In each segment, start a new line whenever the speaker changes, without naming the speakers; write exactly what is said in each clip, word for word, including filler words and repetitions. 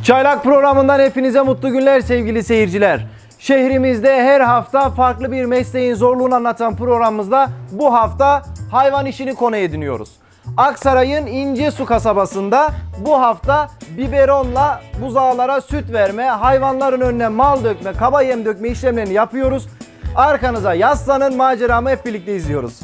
Çaylak programından hepinize mutlu günler sevgili seyirciler. Şehrimizde her hafta farklı bir mesleğin zorluğunu anlatan programımızda bu hafta hayvan işini konu ediniyoruz. Aksaray'ın İncesu kasabasında bu hafta biberonla buzağlara süt verme, hayvanların önüne mal dökme, kaba yem dökme işlemlerini yapıyoruz. Arkanıza yaslanın, maceramı hep birlikte izliyoruz.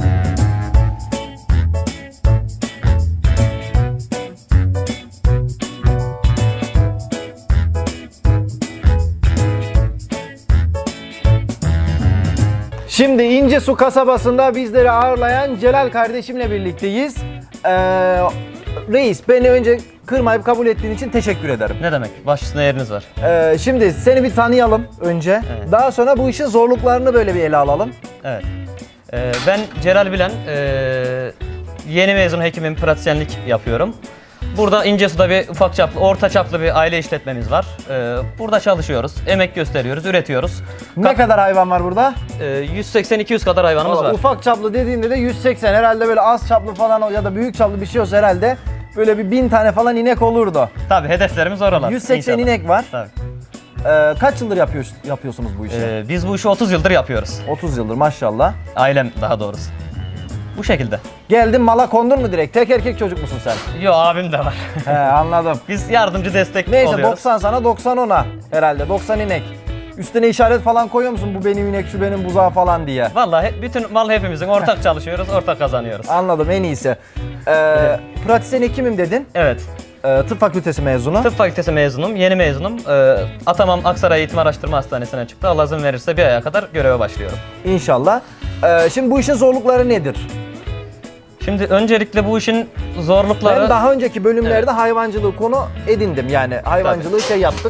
Şimdi İncesu kasabasında bizleri ağırlayan Celal kardeşimle birlikteyiz. Ee, reis, beni önce kırmayıp kabul ettiğin için teşekkür ederim.
Ne demek? Baş üstüne yeriniz var.
Ee, şimdi seni bir tanıyalım önce. Evet. Daha sonra bu işin zorluklarını böyle bir ele alalım.
Evet. Ee, ben Celal Bilen, ee, yeni mezun hekimim, pratisyenlik yapıyorum. Burada İncesu'da bir ufak çaplı, orta çaplı bir aile işletmemiz var. Ee, burada çalışıyoruz, emek gösteriyoruz, üretiyoruz.
Ne Ka kadar hayvan var burada?
Ee, yüz seksen iki yüz kadar hayvanımız
Vallahi
var.
Ufak çaplı dediğimde de yüz seksen, herhalde böyle az çaplı falan ya da büyük çaplı bir şey olsa herhalde böyle bir bin tane falan inek olurdu.
Tabii hedeflerimiz oralar.
yüz seksen
inşallah.
inek var.
Tabii.
Ee, kaç yıldır yapıyor, yapıyorsunuz bu işi?
Ee, biz bu işi otuz yıldır yapıyoruz.
otuz yıldır maşallah.
Ailem daha doğrusu. Bu şekilde.
Geldin mala kondun mu direkt? Tek erkek çocuk musun sen?
Yo, abim de var.
He, anladım.
Biz yardımcı destek
Neyse,
oluyoruz.
doksan sana doksan ona herhalde. doksan inek. Üstüne işaret falan koyuyor musun? Bu benim inek, şu benim buzağı falan diye.
Vallahi bütün mal hepimizin, ortak çalışıyoruz, ortak kazanıyoruz.
Anladım, en iyisi. Ee, pratisyen hekimim dedin.
Evet.
Ee, tıp fakültesi mezunu.
Tıp fakültesi mezunum, yeni mezunum. Ee, Atamam Aksaray Eğitim Araştırma Hastanesi'ne çıktı. Allah izin verirse bir aya kadar göreve başlıyorum.
İnşallah. Ee, şimdi bu işin zorlukları nedir?
Şimdi öncelikle bu işin zorlukları...
Ben daha önceki bölümlerde evet. hayvancılığı konu edindim, yani hayvancılığı Tabii. şey yaptık.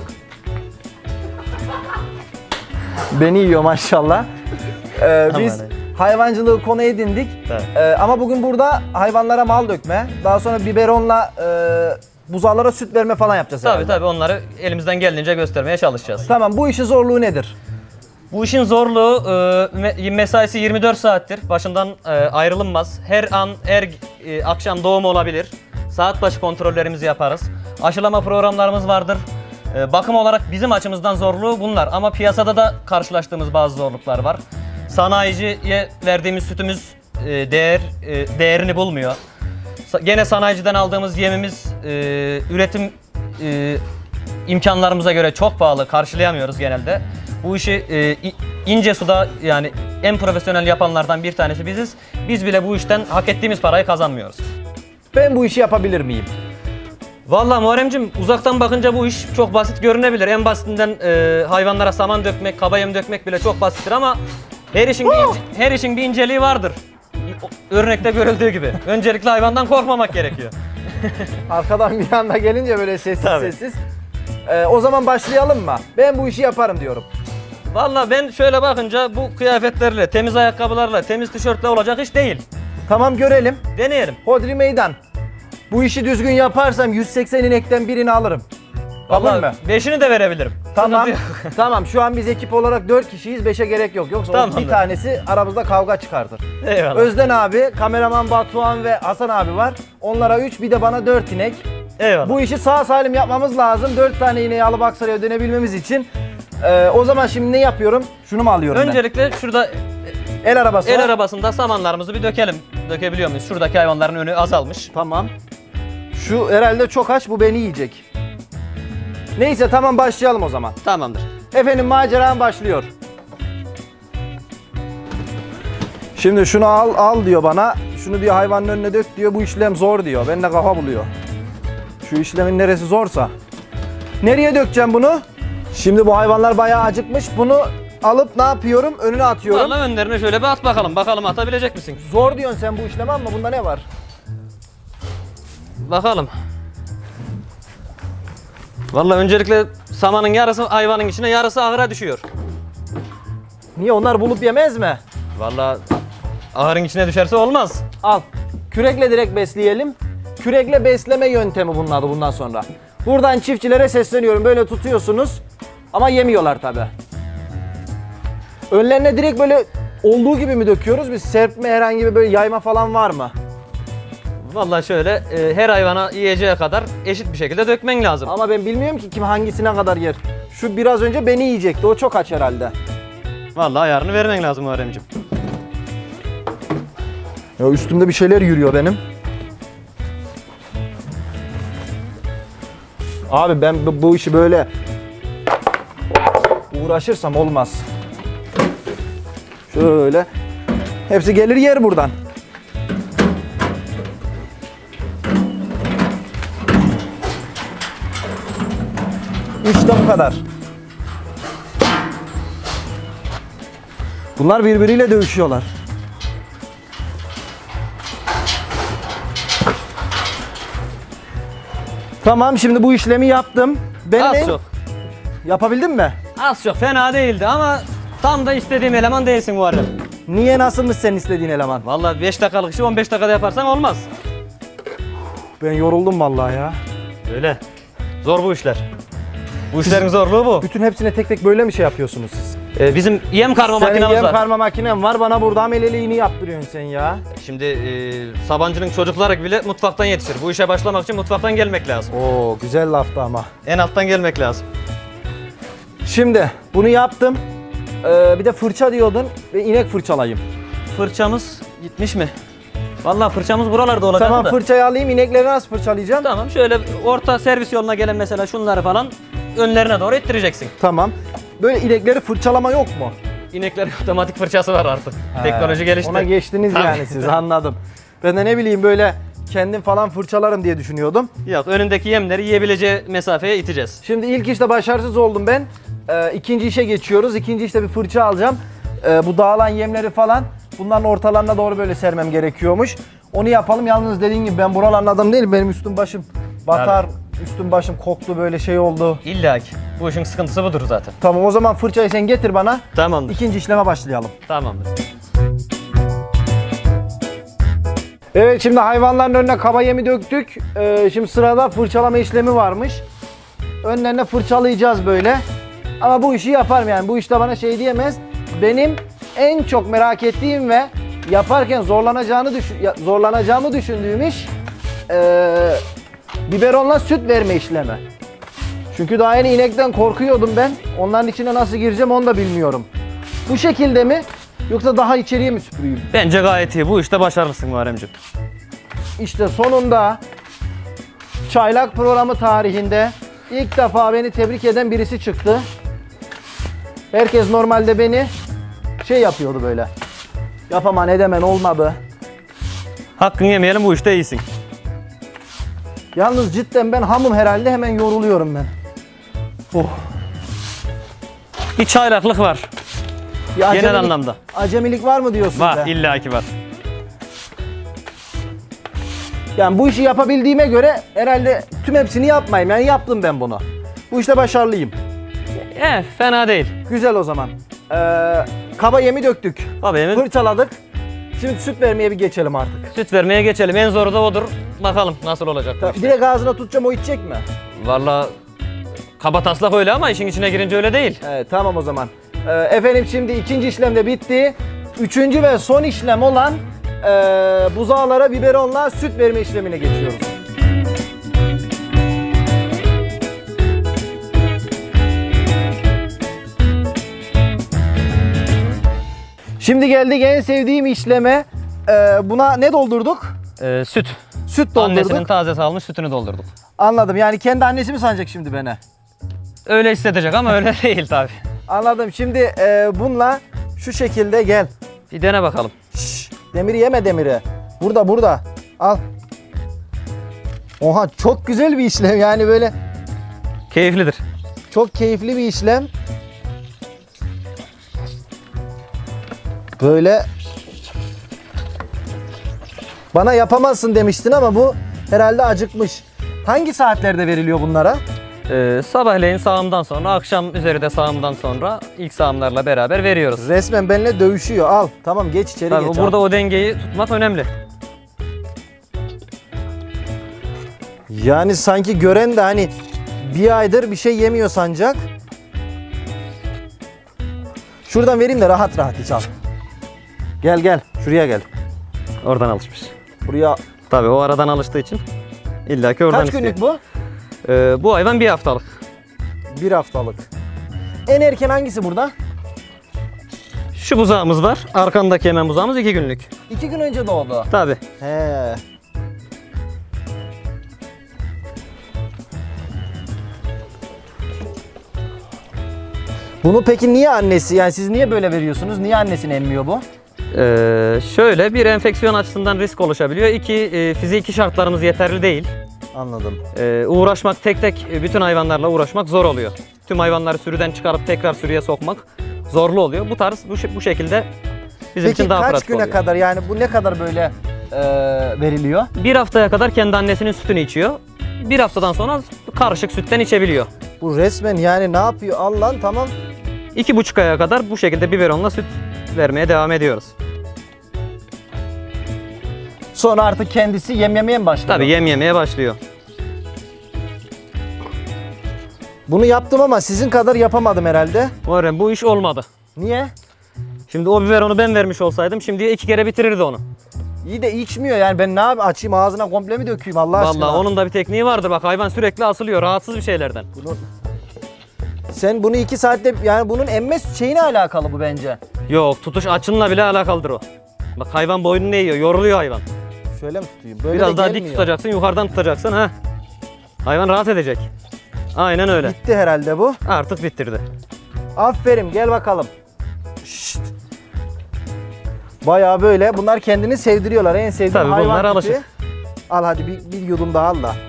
Beni yiyor maşallah. Ee, biz hayvancılığı konu edindik. Ee, ama bugün burada hayvanlara mal dökme, daha sonra biberonla e, buzağlara süt verme falan yapacağız
Tabii
herhalde.
tabii, onları elimizden geldiğince göstermeye çalışacağız.
Tamam, bu işin zorluğu nedir?
Bu işin zorluğu, e, mesaisi yirmi dört saattir. Başından e, ayrılınmaz. Her an, her e, akşam doğum olabilir. Saat başı kontrollerimizi yaparız. Aşılama programlarımız vardır. E, bakım olarak bizim açımızdan zorluğu bunlar. Ama piyasada da karşılaştığımız bazı zorluklar var. Sanayiciye verdiğimiz sütümüz e, değer e, değerini bulmuyor. Sa gene sanayiciden aldığımız yemimiz e, üretim e, imkanlarımıza göre çok pahalı, karşılayamıyoruz genelde. Bu işi e, İncesu'da yani en profesyonel yapanlardan bir tanesi biziz. Biz bile bu işten hak ettiğimiz parayı kazanmıyoruz.
Ben bu işi yapabilir miyim?
Vallahi Muharremciğim, uzaktan bakınca bu iş çok basit görünebilir. En basitinden e, hayvanlara saman dökmek, kaba yem dökmek bile çok basittir ama her işin bir ince, her işin bir inceliği vardır. Örnekte görüldüğü gibi. Öncelikle hayvandan korkmamak gerekiyor.
Arkadan bir anda gelince böyle sessiz
Tabii.
sessiz. Ee, o zaman başlayalım mı? Ben bu işi yaparım diyorum.
Vallahi ben şöyle bakınca bu kıyafetlerle, temiz ayakkabılarla, temiz tişörtle olacak iş değil.
Tamam, görelim.
Deneyelim.
Hodri meydan. Bu işi düzgün yaparsam yüz seksen inekten birini alırım. Kabul mü?
beşini de verebilirim.
Tamam. Tamam, şu an biz ekip olarak dört kişiyiz. beşe gerek yok. Yoksa tamam, bir tanesi aramızda kavga çıkartır.
Eyvallah.
Özden abi, kameraman Batuhan ve Hasan abi var. Onlara üç, bir de bana dört inek.
Eyvallah.
Bu işi sağ salim yapmamız lazım. dört tane ineği alıp Aksaray'a dönebilmemiz için. Ee, o zaman şimdi ne yapıyorum? Şunu mu alıyorum
Öncelikle
ben?
şurada
el arabası
el
var.
arabasında samanlarımızı bir dökelim. Dökebiliyor muyuz? Şuradaki hayvanların önü azalmış.
Tamam. Şu herhalde çok aç, bu beni yiyecek. Neyse, tamam, başlayalım o zaman.
Tamamdır.
Efendim, maceram başlıyor. Şimdi şunu al al diyor bana. Şunu diyor hayvanın önüne dök diyor. Bu işlem zor diyor. Ben de kafa buluyor. Şu işlemin neresi zorsa. Nereye dökeceğim bunu? Şimdi bu hayvanlar bayağı acıkmış. Bunu alıp ne yapıyorum? Önüne atıyorum.
Vallahi önlerine şöyle bir at bakalım. Bakalım atabilecek misin?
Zor diyorsun sen bu işlemi, ama bunda ne var?
Bakalım. Vallahi öncelikle samanın yarısı hayvanın içine, yarısı ahıra düşüyor.
Niye, onlar bulup yemez mi?
Vallahi ahırın içine düşerse olmaz.
Al. Kürekle direkt besleyelim. Kürekle besleme yöntemi bunun adı bundan sonra. Buradan çiftçilere sesleniyorum. Böyle tutuyorsunuz ama yemiyorlar tabi. Önlerine direkt böyle olduğu gibi mi döküyoruz? Biz serpme, herhangi bir böyle yayma falan var mı?
Vallahi şöyle e, her hayvana yiyeceği kadar eşit bir şekilde dökmen lazım.
Ama ben bilmiyorum ki kim hangisine kadar yer. Şu biraz önce beni yiyecekti. O çok aç herhalde.
Vallahi ayarını vermen lazım Muharremciğim.
Ya üstümde bir şeyler yürüyor benim. Abi ben bu, bu işi böyle uğraşırsam olmaz. Şöyle. Hepsi gelir yer buradan. İşte bu kadar. Bunlar birbiriyle dövüşüyorlar. Tamam, şimdi bu işlemi yaptım. Benim
Az
en-
çok.
Yapabildin mi?
Az çok fena değildi ama tam da istediğim eleman değilsin Muharrem.
Niye, nasılmış senin istediğin eleman?
Vallahi beş dakikalık işi on beş dakikada yaparsan olmaz.
Ben yoruldum vallahi ya.
Öyle. Zor bu işler. Bu işlerin zorluğu bu.
Bütün hepsine tek tek böyle mi şey yapıyorsunuz siz?
Ee, bizim yem karma
Senin
makinamız
yem
var.
karma makinen var, bana burada ameleliğini yaptırıyorsun sen ya.
Şimdi e, Sabancı'nın çocukları bile mutfaktan yetişir. Bu işe başlamak için mutfaktan gelmek lazım.
Oo, güzel laftı ama.
En alttan gelmek lazım.
Şimdi bunu yaptım. Ee, bir de fırça diyordun ve inek fırçalayayım.
Fırçamız gitmiş mi? Vallahi fırçamız buralarda olacak
Tamam,
da.
fırçayı alayım, inekleri nasıl fırçalayacağım?
Tamam, şöyle orta servis yoluna gelen mesela şunları falan önlerine doğru ittireceksin.
Tamam. Böyle inekleri fırçalama yok mu?
İneklerin otomatik fırçası var artık. Teknoloji gelişti.
Ona geçtiniz
Tabii.
yani siz, anladım. Ben de ne bileyim böyle kendim falan fırçalarım diye düşünüyordum.
Yok, önündeki yemleri yiyebileceği mesafeye iteceğiz.
Şimdi ilk işte başarısız oldum ben. Ee, ikinci işe geçiyoruz. İkinci işte bir fırça alacağım. Ee, bu dağılan yemleri falan bunların ortalarına doğru böyle sermem gerekiyormuş. Onu yapalım. Yalnız dediğin gibi ben buraların adamı değilim. Benim üstüm başım batar. Üstüm başım koktu, böyle şey oldu.
İlla ki. Bu işin sıkıntısı budur zaten.
Tamam, o zaman fırçayı sen getir bana.
Tamamdır.
İkinci işleme başlayalım.
Tamamdır.
Evet, şimdi hayvanların önüne kaba yemi döktük. Ee, şimdi sırada fırçalama işlemi varmış. Önlerine fırçalayacağız böyle. Ama bu işi yaparım yani. Bu işte bana şey diyemez. Benim en çok merak ettiğim ve yaparken zorlanacağını düşün, ya- zorlanacağımı düşündüğüm iş ee, biberonla süt verme işlemi. Çünkü daha yeni inekten korkuyordum ben. Onların içine nasıl gireceğim onu da bilmiyorum. Bu şekilde mi yoksa daha içeriye mi süpüreyim?
Bence gayet iyi. Bu işte başarılısın Muharremciğim.
İşte sonunda çaylak programı tarihinde ilk defa beni tebrik eden birisi çıktı. Herkes normalde beni şey yapıyordu böyle. Yapaman edemen olmadı.
Hakkını yemeyelim, bu işte iyisin.
Yalnız cidden ben hamım herhalde, hemen yoruluyorum ben. Oh.
Bir çaylaklık var.
Bir acemilik-
anlamda.
Acemilik var mı diyorsun
Var,
be?
illaki var.
Yani bu işi yapabildiğime göre herhalde tüm hepsini yapmayayım. Yani yaptım ben bunu. Bu işte başarılıyım.
Eh, fena değil.
Güzel o zaman. Ee, kaba yemi döktük.
Baba yemin
Fırçaladık. Şimdi süt vermeye bir geçelim artık.
süt vermeye geçelim. En zoru da odur. Bakalım nasıl olacak bu işte.
Direkt ağzına tutacağım, o içecek mi?
Vallahi kaba taslak öyle ama işin içine girince öyle değil.
Evet, tamam o zaman. Ee, efendim şimdi ikinci işlem de bitti. Üçüncü ve son işlem olan e, buzağlara biberonla süt verme işlemine geçiyoruz. Şimdi geldik en sevdiğim işleme. Ee, buna ne doldurduk?
Ee, süt.
Süt doldurduk.
Annesinin taze salmış sütünü doldurduk.
Anladım. Yani kendi annesi mi sanacak şimdi beni?
Öyle hissedecek ama öyle değil tabi.
Anladım. Şimdi e, bununla şu şekilde gel.
Bir dene bakalım.
Şşş, demiri yeme demiri. Burada burada. Al. Oha, çok güzel bir işlem yani, böyle
Keyiflidir.
çok keyifli bir işlem. Böyle bana yapamazsın demiştin ama bu herhalde acıkmış. Hangi saatlerde veriliyor bunlara?
Ee, sabahleyin sağımdan sonra, akşam üzeri de sağımdan sonra ilk sağımlarla beraber veriyoruz.
Resmen benimle dövüşüyor. Al. Tamam, geç içeri
Tabii
geç.
burada
al.
o dengeyi tutmak önemli.
Yani sanki gören de hani bir aydır bir şey yemiyor sancak. Şuradan vereyim de rahat rahat iç, al. Gel gel. Şuraya gel.
Oradan alışmış.
Buraya
Tabii o aradan alıştığı için illaki oradan
Kaç
istiyor.
günlük bu?
Ee, bu hayvan bir haftalık.
Bir haftalık. En erken hangisi burada?
Şu buzağımız var. Arkandaki hemen buzağımız iki günlük.
İki gün önce doğdu.
Tabii.
He. Bunu peki niye annesi, yani siz niye böyle veriyorsunuz? Niye annesini emmiyor bu?
Ee, şöyle bir enfeksiyon açısından risk oluşabiliyor. İki e, fiziki şartlarımız yeterli değil.
Anladım.
Ee, uğraşmak tek tek e, bütün hayvanlarla uğraşmak zor oluyor. Tüm hayvanları sürüden çıkarıp tekrar sürüye sokmak zorlu oluyor. Bu tarz bu, bu şekilde bizim
Peki
için daha
kaç
pratik
güne
oluyor.
kadar, yani bu ne kadar böyle e, veriliyor?
Bir haftaya kadar kendi annesinin sütünü içiyor. Bir haftadan sonra karışık sütten içebiliyor.
Bu resmen yani ne yapıyor? Allah'ın tamam.
İki buçuk aya kadar bu şekilde biberonla süt vermeye devam ediyoruz.
Sonra artık kendisi yem yemeye mi başlıyor?
Tabii yem yemeye başlıyor.
Bunu yaptım ama sizin kadar yapamadım herhalde.
Muharrem bu iş olmadı.
Niye?
Şimdi o biberonu ben vermiş olsaydım şimdiye iki kere bitirirdi onu.
İyi de içmiyor yani, ben ne yapayım, açayım ağzına komple mi dökeyim Allah aşkına?
Vallahi onun da bir tekniği vardır, bak hayvan sürekli asılıyor rahatsız bir şeylerden.
Bunu... Sen bunu iki saatte, yani bunun emme şeyine alakalı bu bence.
Yok, tutuş açınla bile alakalıdır o. Bak hayvan boynunu eğiyor, yoruluyor hayvan.
Şöyle mi tutayım? Böyle
Biraz
de
daha
gelmiyor.
dik tutacaksın, yukarıdan tutacaksın ha. Hayvan rahat edecek. Aynen öyle.
Bitti herhalde bu.
Artık bitirdi.
Aferin, gel bakalım. Şşt. Bayağı böyle bunlar kendini sevdiriyorlar. En sevdiğim
Tabii
hayvan
bunlar
tipi.
alışık.
Al hadi bir, bir yudum daha al da.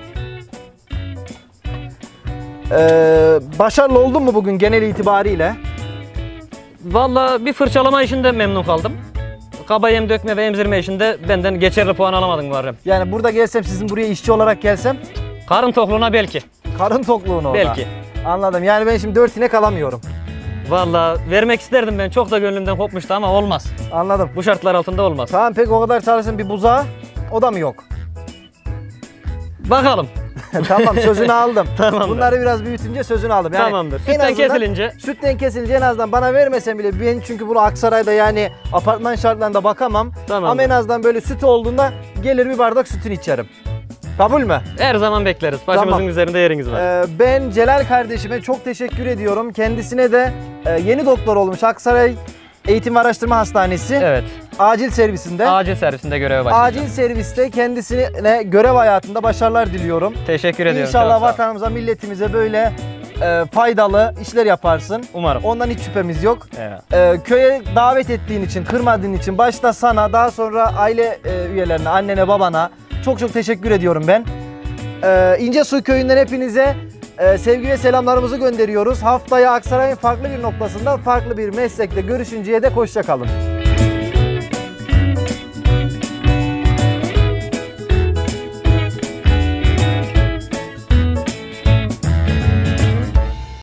Ee, başarılı oldun mu bugün genel itibariyle?
Vallahi bir fırçalama işinde memnun kaldım. Kaba yem dökme ve emzirme işinde benden geçerli puan alamadın Muharrem.
Yani burada gelsem, sizin buraya işçi olarak gelsem,
Karın tokluğuna belki.
karın tokluğunu orada.
Belki.
Anladım. Yani ben şimdi dört inek alamıyorum.
Vallahi vermek isterdim ben. Çok da gönlümden kopmuştu ama olmaz.
Anladım.
Bu şartlar altında olmaz.
Tamam, peki o kadar çalışın, bir buzağı o da mı yok?
Bakalım.
Tamam, sözünü aldım.
Tamamdır.
Bunları biraz büyütünce sözünü aldım. Yani
Tamamdır.
en
Sütten
azından-
kesilince.
Sütten kesilince en azından bana vermesen bile, ben çünkü bunu Aksaray'da yani apartman şartlarında bakamam.
Tamamdır.
Ama en azından böyle süt olduğunda gelir bir bardak sütünü içerim. Kabul mü?
Her zaman bekleriz. Başımızın
Tamam.
üzerinde yeriniz var.
Ee, ben Celal kardeşime çok teşekkür ediyorum. Kendisine de e, yeni doktor olmuş Aksaray Eğitim ve Araştırma Hastanesi
Evet.
acil servisinde.
Acil servisinde göreve başlayacağım.
Acil serviste kendisine görev hayatında başarılar diliyorum.
Teşekkür ediyorum.
İnşallah
çok sağ ol.
vatanımıza, milletimize böyle e, faydalı işler yaparsın.
Umarım.
Ondan hiç şüphemiz yok.
Evet.
Ee, köye davet ettiğin için, kırmadığın için başta sana, daha sonra aile e, üyelerine, annene, babana çok çok teşekkür ediyorum ben. Ee, İncesu köyünden hepinize e, sevgi ve selamlarımızı gönderiyoruz. Haftaya Aksaray'ın farklı bir noktasında farklı bir meslekle görüşünceye dek hoşça kalın.